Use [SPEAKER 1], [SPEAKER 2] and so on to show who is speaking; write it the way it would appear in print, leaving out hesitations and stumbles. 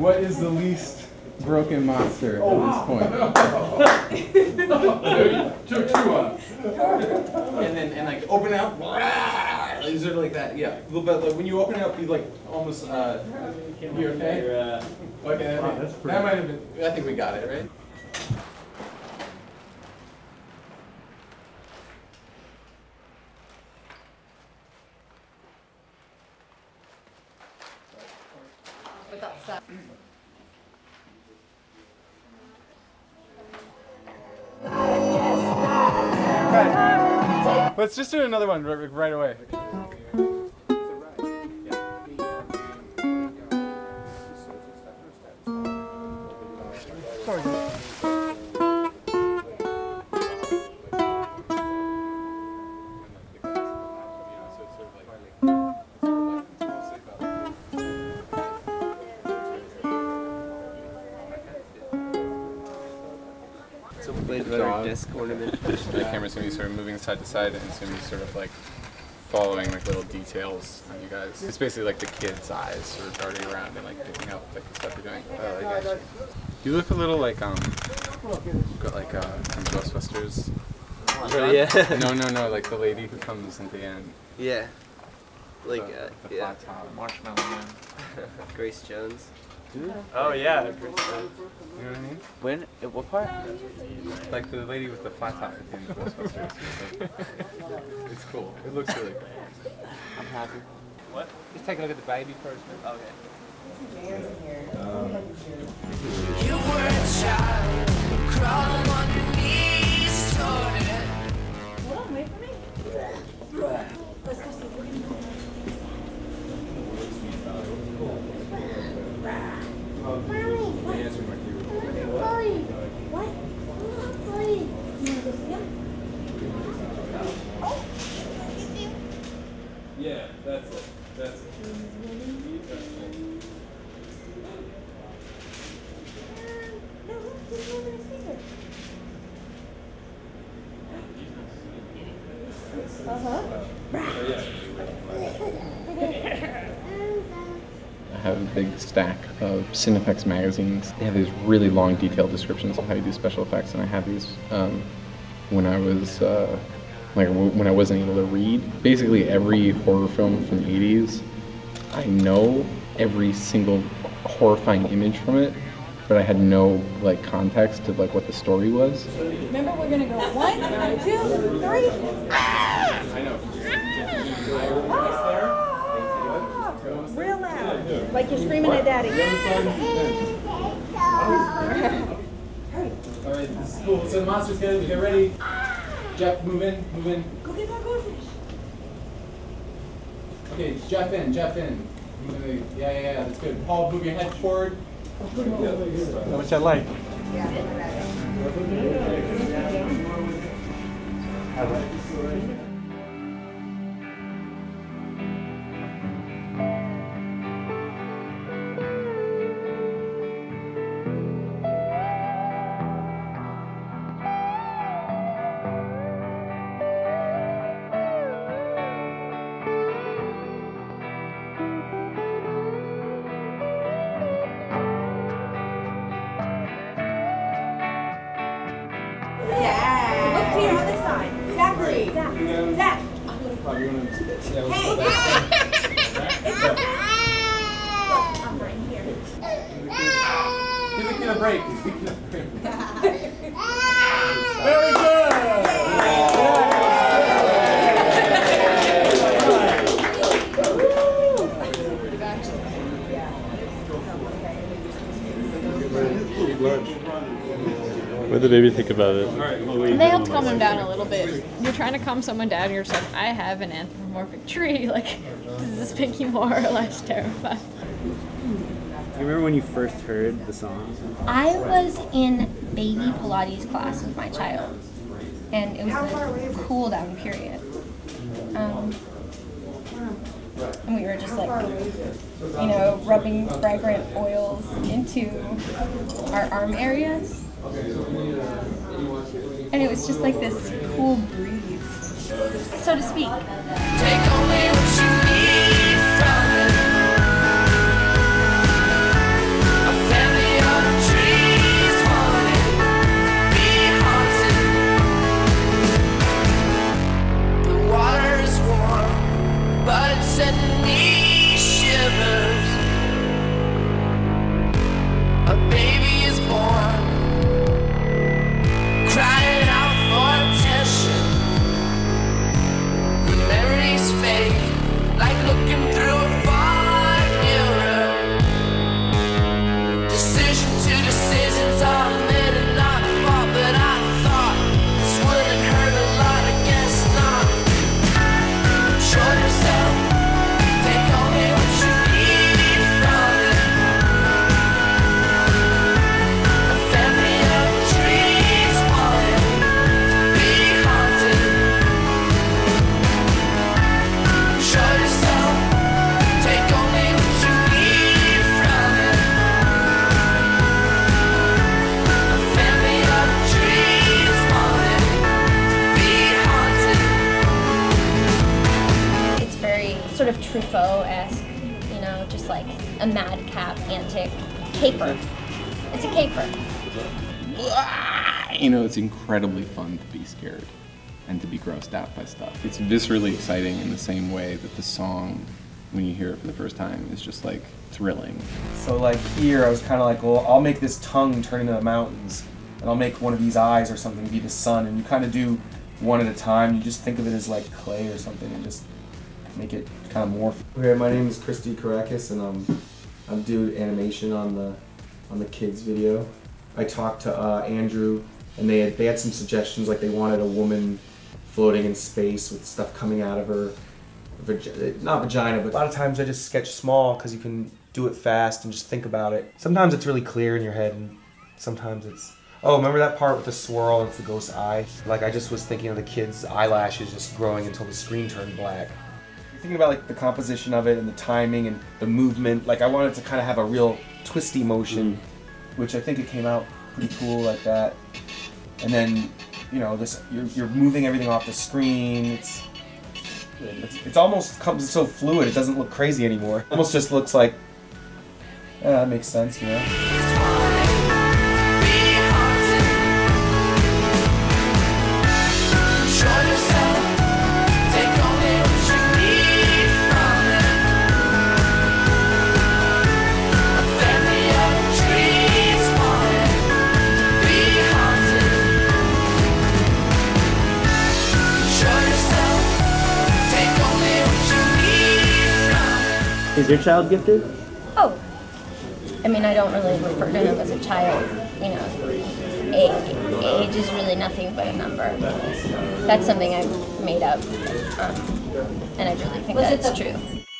[SPEAKER 1] What is the least broken monster at this point? Took two up. And like open out. Is it like that? Yeah. A little bit. Like when you open it up, you like almost. You okay? Okay. That might have been. I think we got it right. Let's just do another one right away. Sorry.
[SPEAKER 2] Disc ornament.
[SPEAKER 1] The camera's gonna be sort of moving side to side, and it's gonna be sort of like following like little details on you guys. It's basically like the kid's eyes sort of darting around and like picking up like the stuff you're doing. Oh, I got you. You look a little like got like from Ghostbusters.
[SPEAKER 2] Oh yeah.
[SPEAKER 1] No, like the lady who comes at the end.
[SPEAKER 2] Yeah. Like
[SPEAKER 1] the flat top.
[SPEAKER 3] Marshmallow Man.
[SPEAKER 2] Grace Jones.
[SPEAKER 3] Oh yeah.
[SPEAKER 1] You know what I mean?
[SPEAKER 3] When? At what part?
[SPEAKER 1] Like the lady with the flat top at the end of Ghostbusters. It's cool. It looks really cool.
[SPEAKER 3] I'm happy.
[SPEAKER 1] What? Just take a look at the baby first.
[SPEAKER 3] Okay.
[SPEAKER 4] You were a child, crawling on your knees toward it.
[SPEAKER 5] Hold on, wait for me. Let's go see.
[SPEAKER 1] Yeah, that's it. That's it. I have a big stack of Cinefex magazines. They have these really long, detailed descriptions of how you do special effects, and I had these when I was when I wasn't able to read. Basically, every horror film from the '80s, I know every single horrifying image from it, but I had no like context of like what the story was.
[SPEAKER 5] Remember, we're gonna go 1, 2, 3.
[SPEAKER 1] I know.
[SPEAKER 5] Real loud, like you're screaming at daddy.
[SPEAKER 1] All right, this is cool. So the monster's gonna get ready. Jeff, move in, move in.
[SPEAKER 5] Go get that goldfish.
[SPEAKER 1] Okay, Jeff in, Jeff in. Yeah, that's good. Paul, move your head forward. Which I like.
[SPEAKER 5] Look to your other side. Zachary. Zach. Hey. It's okay. Look, I'm right here.
[SPEAKER 1] Give the kid a break. Very good.
[SPEAKER 6] What did the baby think about it?
[SPEAKER 7] They helped calm him down a little bit. You're trying to calm someone down, you're just like, I have an anthropomorphic tree. Like, does this make you more or less terrified?
[SPEAKER 8] Do you remember when you first heard the song?
[SPEAKER 9] I was in baby Pilates class with my child, and it was a cool down period. And we were just like, you know, rubbing fragrant oils into our arm areas. And it was just like this cool breeze, so to speak.
[SPEAKER 4] Take only what you need from it. I walking through a fine mirror. Decision to decisions are made and not bought, but I thought this wouldn't hurt a lot. I guess not. Show yourself, take only what you need from it. A family of trees wanted to be haunted. Show yourself, take only what you need from it. A family of trees wanted to be haunted.
[SPEAKER 9] It's very sort of Truffaut-esque, you know, just like a madcap antic caper. It's a caper.
[SPEAKER 1] You know, it's incredibly fun to be scared and to be grossed out by stuff. It's viscerally exciting in the same way that the song, when you hear it for the first time, is just like thrilling.
[SPEAKER 10] So like here, I was kind of like, well, I'll make this tongue turn into the mountains, and I'll make one of these eyes or something be the sun, and you kind of do one at a time. You just think of it as like clay or something, and just make it kind of morph. Okay, my name is Christy Karakis, and I'm doing animation on the kids video. I talked to Andrew, and they had some suggestions, like they wanted a woman floating in space with stuff coming out of her, not vagina, but a lot of times I just sketch small because you can do it fast and just think about it. Sometimes it's really clear in your head, and sometimes it's, oh, remember that part with the swirl? It's the ghost's eye. Like I just was thinking of the kid's eyelashes just growing until the screen turned black. Thinking about like the composition of it and the timing and the movement, like I wanted to kind of have a real twisty motion, which I think it came out pretty cool like that. And then, you know, this you're moving everything off the screen. It's almost comes so fluid. It doesn't look crazy anymore. It almost just looks like, yeah, that makes sense, you know.
[SPEAKER 3] Is your child gifted?
[SPEAKER 9] Oh, I mean, I don't really refer to him as a child, you know. Age is really nothing but a number. That's something I've made up, and I really think that it's true.